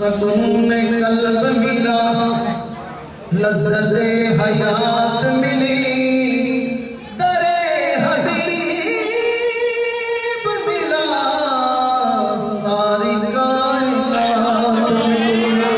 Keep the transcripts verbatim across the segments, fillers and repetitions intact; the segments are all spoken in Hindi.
सकून कल्ब मिला, लज़्ज़त हयात मिली, दरे हबीब मिला, सारी कायनात मिली।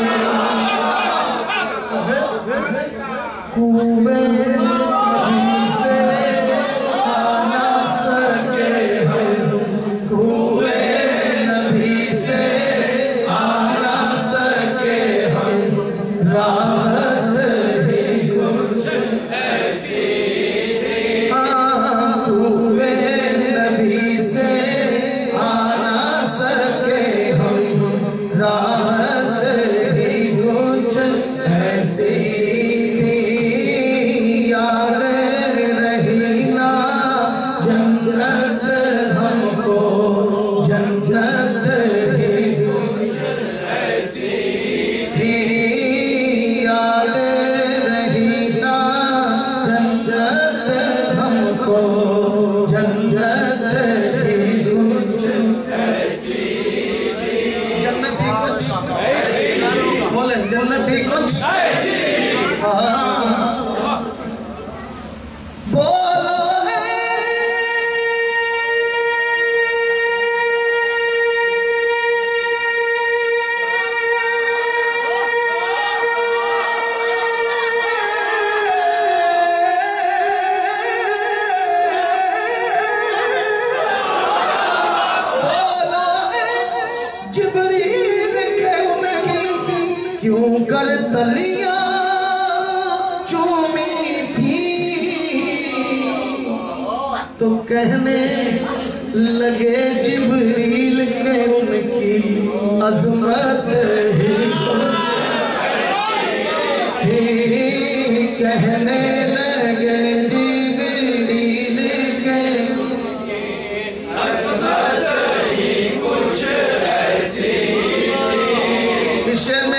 कुए से आ ना सके हम, कुए नबी से आ ना सके हम, राहत ही कुछ ऐसी थी। हाँ, कुए नबी से आ ना सके हम, राहत ही कुछ ऐसी थी। याद रही ना जन्नत हमको, जन्नत ही कुछ ऐसी थी। याद रही ना जन्नत हमको, जन्नत ही कुछ ऐसी थी। जन्नत ही कुछ ऐसी, बोले जन्नत ही कुछ ऐसी। हाँ बोलो जिब्रील के उनकी क्यों कर तलियां चूमी थी, तो कहने लगे जिब्रील के उनकी अज़मत ही थी। कहने लगे जिब्रील के अज़मत ही कुछ ऐसी थी।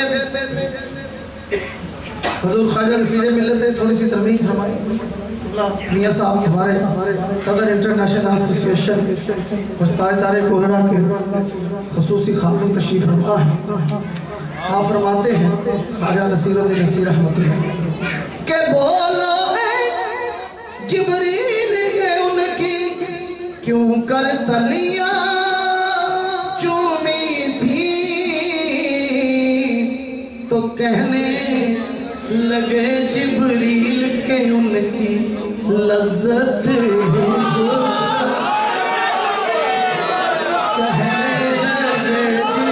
हुज़ूर ख्वाजा नसीर मिल्लत थोड़ी सी तरमीम फरमाएं। मियाँ साहब हमारे सदर इंटरनेशनल एसोसिएशन और ताजदार कोहरा के खुसूसी खातून तशरीफ रखा है। आप फरमाते हैं ख्वाजा नसीरुद्दीन नसीर रहमतुल्लाह के बोलो जिब्रील के उनकी क्यों कर तलियां चूमी थी, तो कहने लगे जिब्रील के उनकी लज़्ज़त ही कहने लगे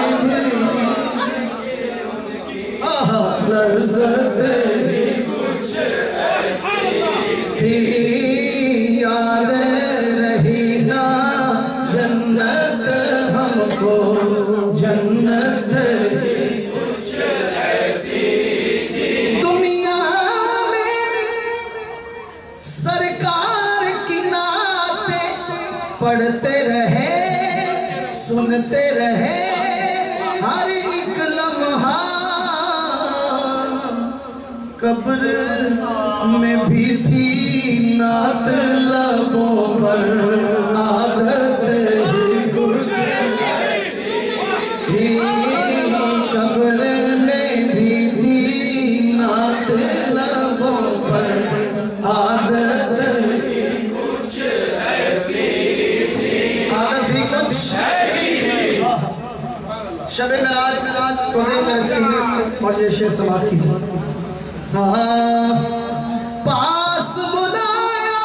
जिब्रील आहा लज़्ज़त ही कुछ ऐसी थी। याद रही ना जन्नत हमको, जन्नत ही कुछ ऐसी थी। दुनिया में सरकार की नाते पढ़ते रहे, सुनते रहे, हर एक लम्हा कब्र में भी थी नात लबों पर, आदत ही कुछ ऐसी थी। कब्र में भी थी नात लबों पर, आदत ही कुछ ऐसी थी। आदत ही कुछ ऐसी थी। शब-ए मेराज को ज़हन में रखिए और ये शेर समाप्त कीजिए। हाँ पास बुलाया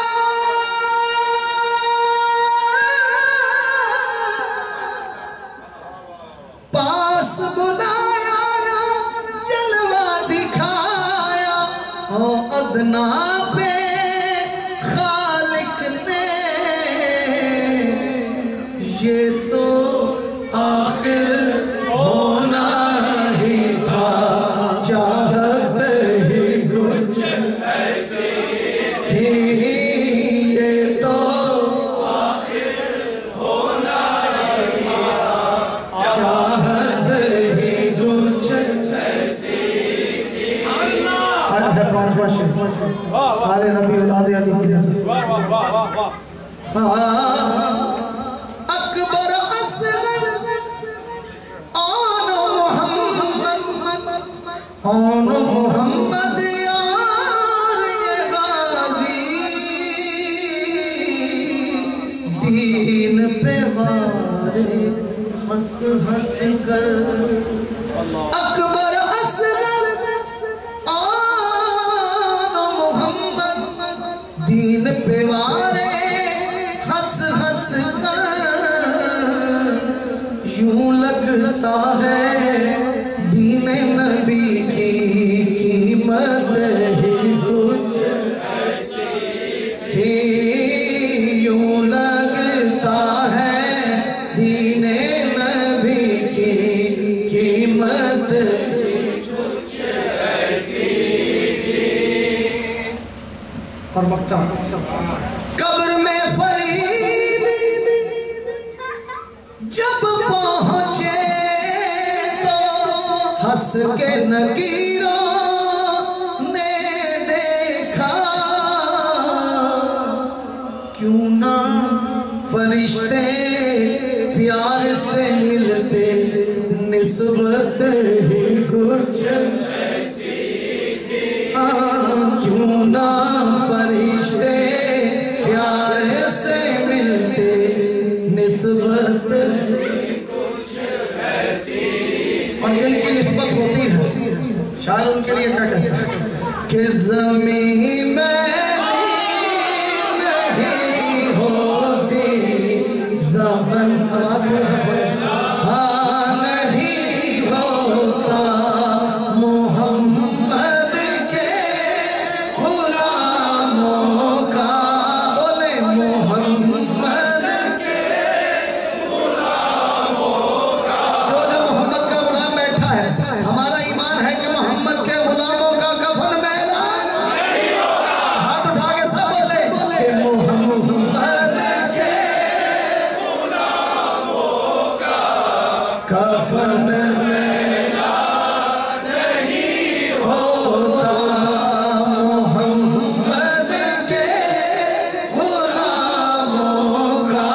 पास बुलाया, जलवा दिखाया ओ अदना पे खालिक ने, ये तो आखिर होना ही था, चाहत ही कुछ ऐसी थी। ये तो आखिर होना ही था, चाहत ही कुछ ऐसी थी। आज है पांचवा शेर आले नबी औलाद अली की नज़र। अकबर असगर आन मोहम्मद कौन मोहम्मद यार ये गाजी दीन पे वारे हंस हंस कर अकबर असगर आन मोहम्मद दीन पे वारे हंस हंस कर यूं लगता है दीन नबी की कीमत ही कुछ ऐसी थी। यूं लगता है दीन नबी की कीमत कुछ ऐसी थी। और मक्ता कब्र में फरीद जब पहुंचे तो हंस के नकीरों ने देखा क्यों ना फरिश्ते प्यार से मिलते निस्बत ही कुछ ऐसी थी। क्यों ना फरिश्ते प्यार से मिलते निस्बत कुछ ऐसी। और जिनकी निस्बत होती है शायर उनके लिए क्या कहता है कि ज़मीन में नहीं होती ज़फ़न हाँ नहीं होता मोहम्मद के गुलामों का। बोले मोहम्मद के गुलामों का। जो जो मोहम्मद का गुलाम बैठा है हमारा ईमान है कि मोहम्मद के गुलामों का कफन मैला नहीं होगा। हाथ उठा के सब बोले कि मोहम्मद के गुलामों का कफन मैला नहीं होता। मोहम्मद के गुलामों का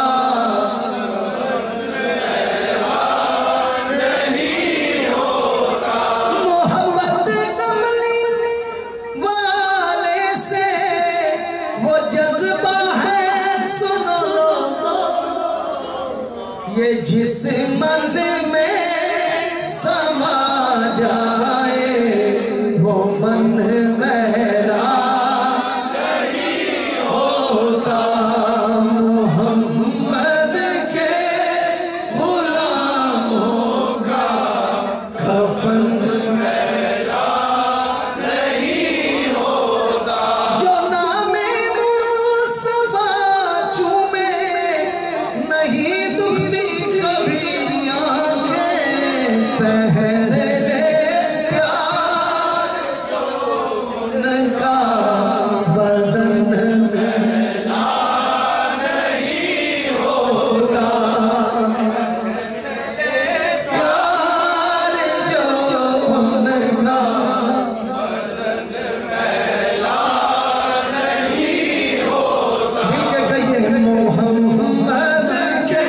मोहब्बत कमली वाले से वो जज्बा है सुन लो ये जिस मन में समा जाए वो मन मेरा नहीं होता। मोहम्मद के गुलामों का कफन मेरा नहीं होता। जो नामे मुस्तफा चूमे नहीं दुखती कभी आंखें पहरे ले प्यार जो उनका बदन मेला नहीं होता। प्यार जो उनका नीचे कहिए मोहम्मद के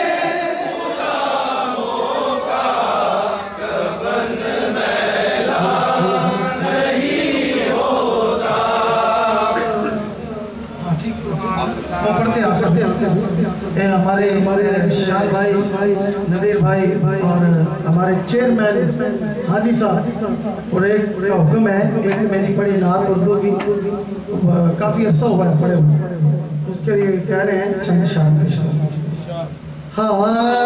हाँ, ठीक है। वो पढ़ते हैं, आप पढ़ते हैं। ये हमारे हमारे शाह भाई नदीर भाई और हमारे चेयरमैन हाजी साहब और एक का हुक्म है एक मेरी पढ़ी नात उर्दू की काफ़ी अर्सा हुआ है पढ़े हुए उसके लिए कह रहे हैं चंद शाह हाँ